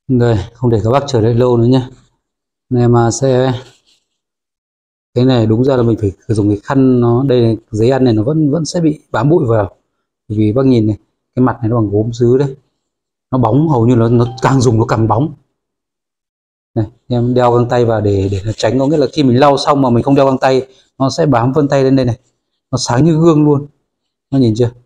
Đây, không để các bác chờ đợi lâu nữa nhé. Này mà sẽ cái này đúng ra là mình phải dùng cái khăn, nó đây này, giấy ăn này nó vẫn sẽ bị bám bụi vào. Vì bác nhìn này, cái mặt này nó bằng gốm sứ đấy, nó bóng, hầu như nó càng dùng nó càng bóng. Này, em đeo găng tay vào để nó tránh, có nghĩa là khi mình lau xong mà mình không đeo găng tay nó sẽ bám vân tay lên đây này, nó sáng như gương luôn. Nó nhìn chưa?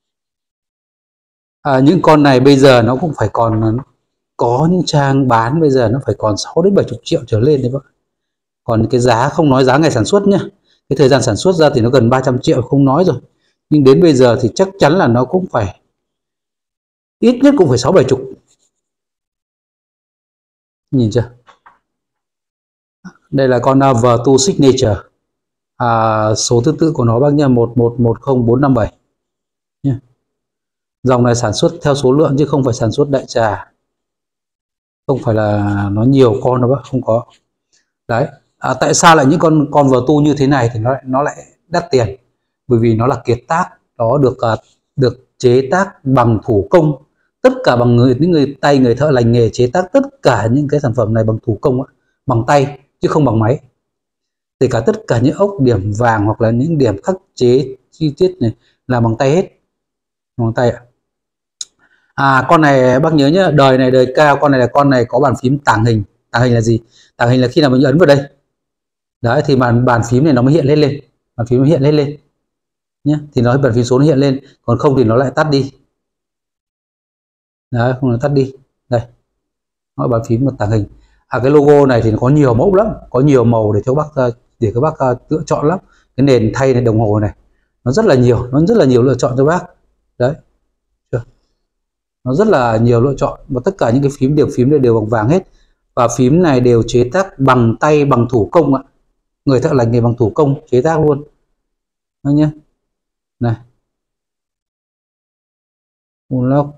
Những con này bây giờ nó cũng phải còn, có những trang bán bây giờ nó phải còn 6 đến 70 triệu trở lên đấy bác. Còn cái giá, không nói giá ngày sản xuất nhá, cái thời gian sản xuất ra thì nó gần 300 triệu không nói rồi, nhưng đến bây giờ thì chắc chắn là nó cũng phải ít nhất cũng phải 60-70. Nhìn chưa? Đây là con V2 Signature, số thứ tự của nó bác nha, 1110457 nhé. Dòng này sản xuất theo số lượng chứ không phải sản xuất đại trà, không phải là nó nhiều con đâu bác, không có. Đấy, tại sao lại những con V2 như thế này thì nó lại đắt tiền? Bởi vì nó là kiệt tác, nó được chế tác bằng thủ công, tất cả bằng những người thợ lành nghề chế tác tất cả những cái sản phẩm này bằng thủ công, bằng tay chứ không bằng máy. Kể cả tất cả những ốc điểm vàng hoặc là những điểm khắc chế chi tiết này là bằng tay hết, bằng tay ạ. Con này bác nhớ nhá, đời này đời cao, con này có bàn phím tàng hình. Tàng hình là gì? Tàng hình là khi nào mình ấn vào đây đấy thì bàn phím này nó mới hiện lên, bàn phím nó hiện lên nhé, thì nó bàn phím số nó hiện lên, còn không thì nó lại tắt đi đấy, không, nó tắt đi đây. Nó bàn phím một tàng hình. Cái logo này thì nó có nhiều mẫu lắm, có nhiều màu để cho các bác lựa chọn lắm. Cái nền thay này, đồng hồ này, nó rất là nhiều lựa chọn cho bác đấy. Nó rất là nhiều lựa chọn, và tất cả những cái phím này đều bằng vàng hết, và phím này đều chế tác bằng tay, bằng thủ công ạ. Người thợ lành nghề bằng thủ công chế tác luôn đấy nhé. Này, unlock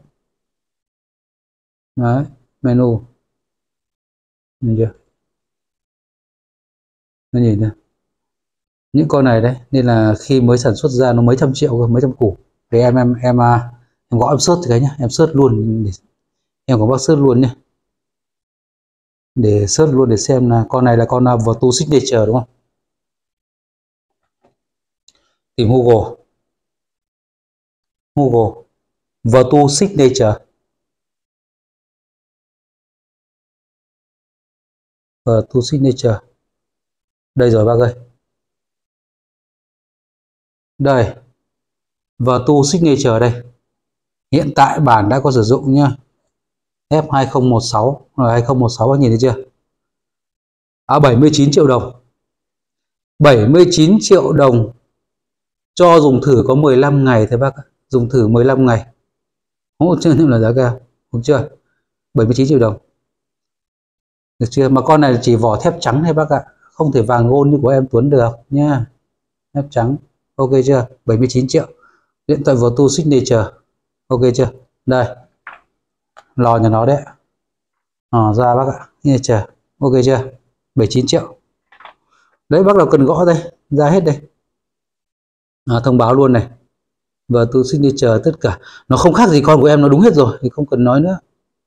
đấy, menu, nhìn chưa? Nó nhìn chưa? Những con này đấy, nên là khi mới sản xuất ra nó mấy trăm triệu, mấy trăm củ. Thì em gõ em search thì cái nhá, em search luôn, em có bác search luôn nhé, để search luôn để xem là con này là con V2 Signature đúng không? Tìm Google V2 Signature, V2 Signature, đây rồi bác ơi, đây V2 Signature đây. Hiện tại bản đã có sử dụng nhá, F2016 rồi, 2016 bác nhìn thấy chưa? 79 triệu đồng, 79 triệu đồng cho dùng thử có 15 ngày thôi bác, dùng thử 15 ngày, hỗ trợ là giá cao, đúng chưa? 79 triệu đồng, được chưa? Mà con này chỉ vỏ thép trắng thôi bác ạ, không thể vàng gold như của em Tuấn được nha, thép trắng, ok chưa? 79 triệu, điện thoại V2 Signature, ok chưa? Đây, lò nhà nó đấy, ra bác ạ, Signature, ok chưa? 79 triệu, đấy bác nào cần gõ đây, ra hết đây. Thông báo luôn này, V2 Signature tất cả nó không khác gì con của em, nó đúng hết rồi thì không cần nói nữa.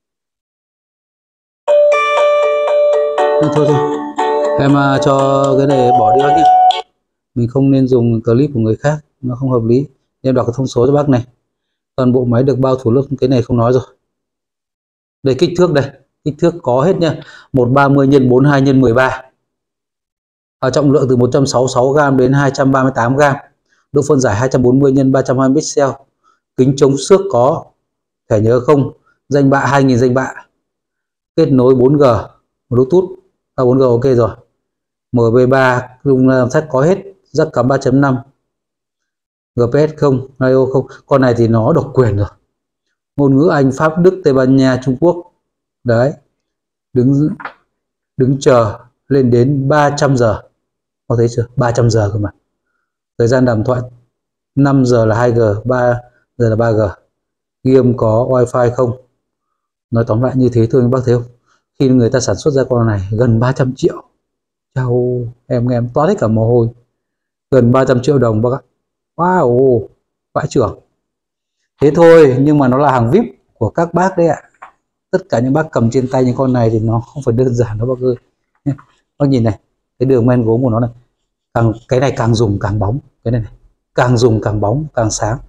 Thôi em cho cái này bỏ đi bác nhé, mình không nên dùng clip của người khác, nó không hợp lý. Em đọc cái thông số cho bác này, toàn bộ máy được bao thủ lớp, cái này không nói rồi. Đây kích thước, đây kích thước có hết nha, 130 x 42 x 13, trọng lượng từ 166g đến 238g, độ phân giải 240 x 320 pixel, kính chống xước có, thẻ nhớ không, danh bạ 2000 danh bạ, kết nối 4G, Bluetooth 4G ok rồi, MP3 dùng làm sách có hết, jack cắm 3.5, GPS không, radio không. Con này thì nó độc quyền rồi, ngôn ngữ Anh, Pháp, Đức, Tây Ban Nha, Trung Quốc đấy, đứng chờ lên đến 300 giờ, có thấy chưa? 300 giờ cơ mà. Thời gian đàm thoại 5 giờ là 2G, 3 giờ là 3G, ghi âm có, wifi không. Nói tóm lại như thế thôi bác thấy không, khi người ta sản xuất ra con này gần 300 triệu, chao, em toát hết cả mồ hôi, gần 300 triệu đồng bác ạ. Wow, vãi trưởng. Thế thôi, nhưng mà nó là hàng VIP của các bác đấy ạ. Tất cả những bác cầm trên tay những con này thì nó không phải đơn giản đâu bác ơi. Bác nhìn này, cái đường men gốm của nó này, cái này càng dùng càng bóng, cái này càng dùng càng bóng càng sáng.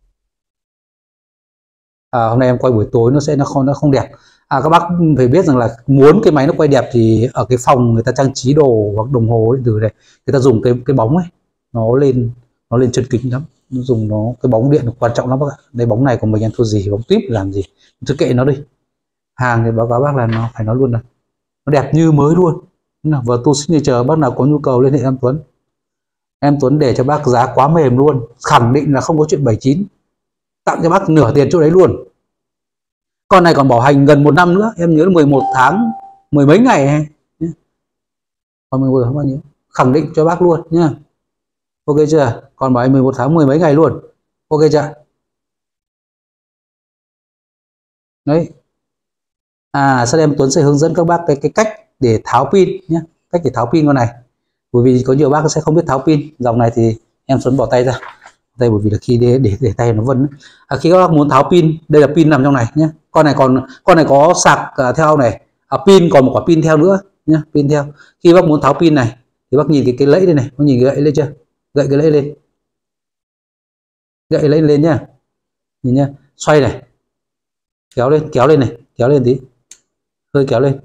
Hôm nay em quay buổi tối nó không đẹp. Các bác phải biết rằng là muốn cái máy nó quay đẹp thì ở cái phòng người ta trang trí đồ hoặc đồng hồ điện tử này, người ta dùng cái bóng ấy nó lên chân kính lắm, nó dùng cái bóng điện quan trọng lắm bác ạ. Đây bóng này của mình em thua gì, bóng tuyếp làm gì, cứ kệ nó đi. Hàng thì báo cáo bác là nó phải nói luôn là nó đẹp như mới luôn. Và tu signature bác nào có nhu cầu liên hệ em Tuấn để cho bác giá quá mềm luôn, khẳng định là không có chuyện 79, tặng cho bác nửa tiền chỗ đấy luôn. Con này còn bảo hành gần 1 năm nữa, em nhớ là 11 tháng 10 mấy ngày nhé. Còn 11 tháng bao nhiêu, khẳng định cho bác luôn nhá. Ok chưa, còn bảo hành 11 tháng 10 mấy ngày luôn. Ok chưa đấy. Sau đây em Tuấn sẽ hướng dẫn các bác cái cách để tháo pin nhé, cách để tháo pin con này. Bởi vì có nhiều bác sẽ không biết tháo pin. Dòng này thì em Tuấn bỏ tay ra đây, bởi vì là khi để tay nó vân. Khi các bác muốn tháo pin, đây là pin nằm trong này nhé. Con này có sạc theo này, pin còn một quả pin theo nữa nhé, pin theo. Khi bác muốn tháo pin này thì bác nhìn cái lẫy đây này, bác nhìn cái lẫy lên chưa, gậy cái lẫy lên, gậy lẫy lên nhá, nhìn nhá, xoay này, kéo lên này, kéo lên tí, hơi kéo lên.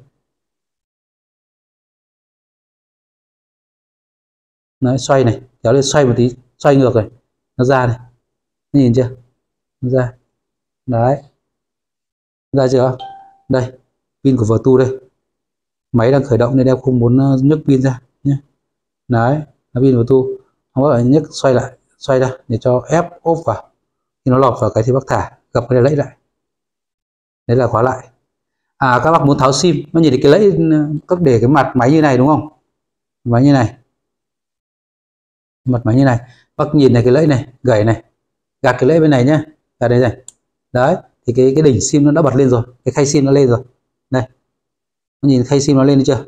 Đấy, xoay này, kéo lên, xoay một tí, xoay ngược này, nó ra này, nhìn chưa, nó ra, đấy, ra chưa, đây, pin của Vertu đây, máy đang khởi động nên em không muốn nhấc pin ra nhé, đấy, là pin Vertu, không có nhấc, xoay lại, xoay ra để cho ép ốp vào, khi nó lọt vào cái thì bác thả, gặp cái lẫy lại, đấy là khóa lại. Các bác muốn tháo sim, nó nhìn thấy cái lẫy, các để cái mặt máy như này đúng không, máy như này, mặt máy như này, bác nhìn này cái lẫy này, gảy này, gạt cái lẫy bên này nhá, gạt đây này, đấy, thì cái đỉnh sim nó đã bật lên rồi, cái khay sim nó lên rồi, đây, nhìn khay sim nó lên được chưa,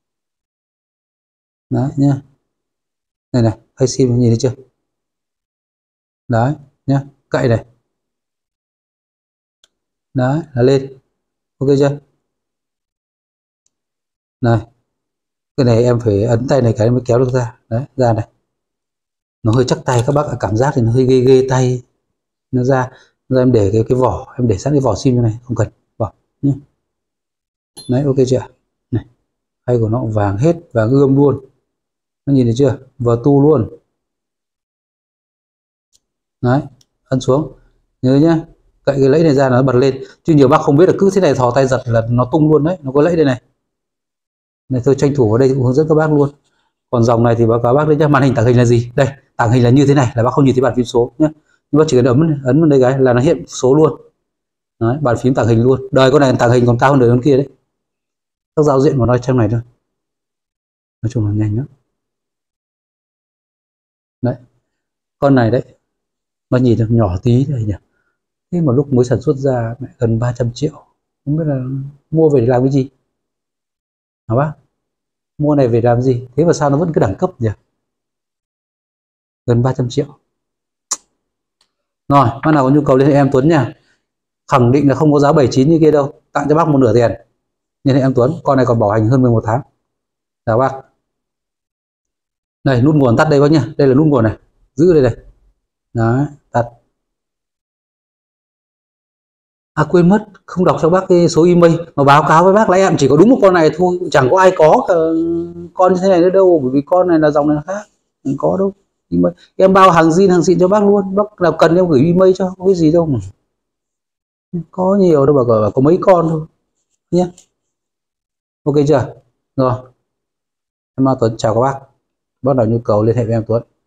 đấy nhá, này này, khay sim nhìn thấy chưa, đấy nhá, cậy này, đấy là lên, ok chưa, này, cái này em phải ấn tay này cái mới kéo được ra, đấy, ra này, nó hơi chắc tay các bác ạ, cảm giác thì nó hơi ghê ghê tay, nó ra, rồi em để cái vỏ, em để sẵn cái vỏ sim như này, không cần vỏ nhé, đấy, ok chưa, này, khay của nó vàng hết, vàng ươm luôn, nó nhìn thấy chưa, Vertu luôn, đấy, ấn xuống, nhớ nhá, cậy cái lẫy này ra nó bật lên, chứ nhiều bác không biết là cứ thế này thò tay giật là nó tung luôn đấy, nó có lẫy đây này, này tôi tranh thủ ở đây cũng hướng dẫn các bác luôn. Còn dòng này thì báo cáo bác đấy nhá, màn hình tàng hình là gì, đây, tàng hình là như thế này, là bác không nhìn thấy bàn phím số nhé, nhưng bác chỉ cần ấn vào đây cái là nó hiện số luôn, đấy, bàn phím tàng hình luôn, đời con này tàng hình còn cao hơn đời con kia đấy, các giao diện của nó trong này thôi, nói chung là nhanh lắm. Đấy, con này đấy, bác nhìn được nhỏ tí này nhỉ, thế mà lúc mới sản xuất ra mẹ gần 300 triệu, không biết là mua về để làm cái gì hả bác, mua này về làm gì, thế mà sao nó vẫn cứ đẳng cấp nhỉ, gần 300 triệu. Rồi, bác nào có nhu cầu liên hệ em Tuấn nha, khẳng định là không có giá 79 như kia đâu, tặng cho bác một nửa tiền, liên hệ em Tuấn, con này còn bảo hành hơn 11 tháng. Chào bác. Đây, nút nguồn tắt đây bác nhá, đây là nút nguồn này, giữ đây này, đấy, tắt. Quên mất không đọc cho bác cái số email, mà báo cáo với bác là em chỉ có đúng một con này thôi, chẳng có ai có con như thế này nữa đâu, bởi vì con này là dòng này là khác, không có đâu. Email em bao hàng zin hàng xịn cho bác luôn, bác nào cần em gửi email cho, có cái gì đâu mà có nhiều đâu, bà có mấy con thôi nhé. Ok chưa, rồi em Tuấn chào các bác nào nhu cầu liên hệ với em Tuấn.